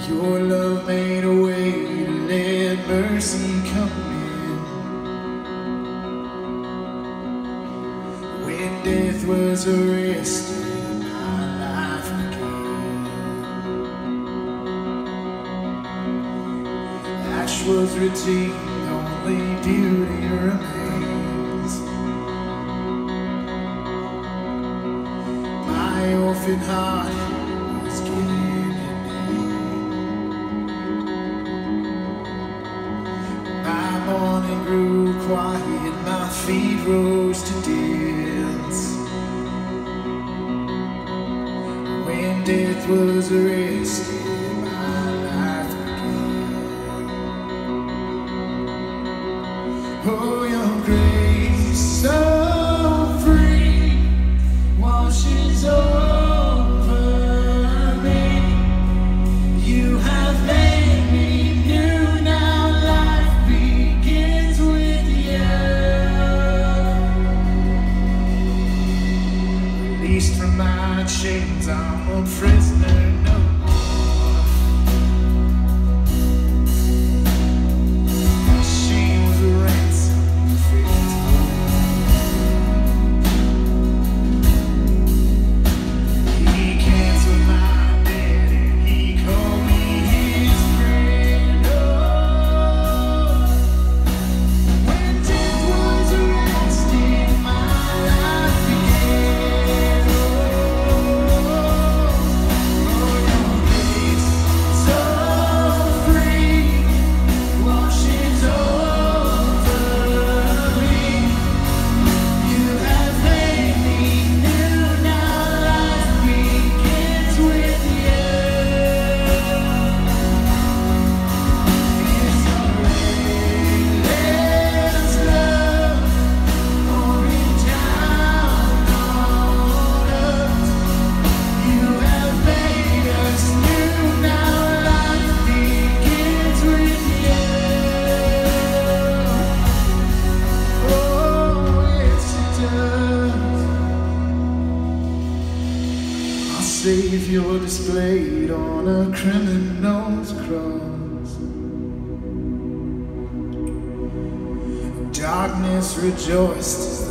Your love made a way to let mercy come in. When death was arrested, my life began. Ash was redeemed, only beauty remains. My orphan heart was given. Morning grew quiet, my feet rose to dance. When death was arrested, my life began. Oh, your grace so free washes over me. You have made me new now. Released from my chains, I'm a prisoner no more. My shame was a ransom free to He canceled my debt and he called me his friend. Oh, when death was arrested, my life began. Savior displayed on a criminal's cross. Darkness rejoiced as